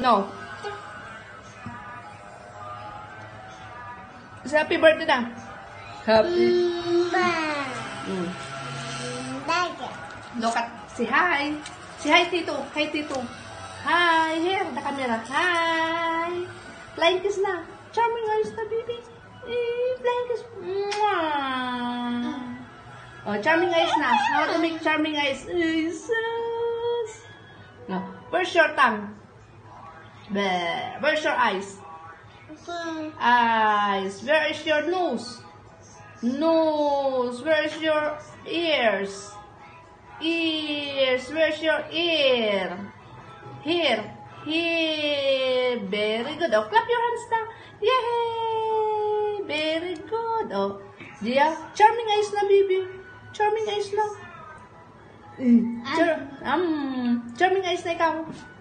No. Say happy birthday na. Happy. Look at, say hi. Say hi, Tito. Hi, Tito. Hi. Here, the camera. Hi. Flying kiss na. Charming eyes na, baby. Flying kiss. Mwah. Oh, charming eyes na. How to make charming eyes? No. Where's your tongue? Bleh. Where's your eyes? Eyes. Where is your nose? Nose. Where is your ears? Ears. Where's your ear? Here. Here. Very good. Oh, clap your hands now. Yay! Very good. Oh, yeah. Charming eyes na, baby. Charming eyes na. Charming eyes na ikaw.